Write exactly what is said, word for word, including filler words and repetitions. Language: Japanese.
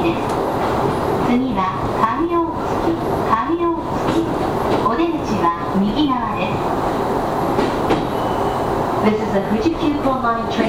です。次は上大月、上大月。お出口は右側です。This is a Fuji Pupil Line train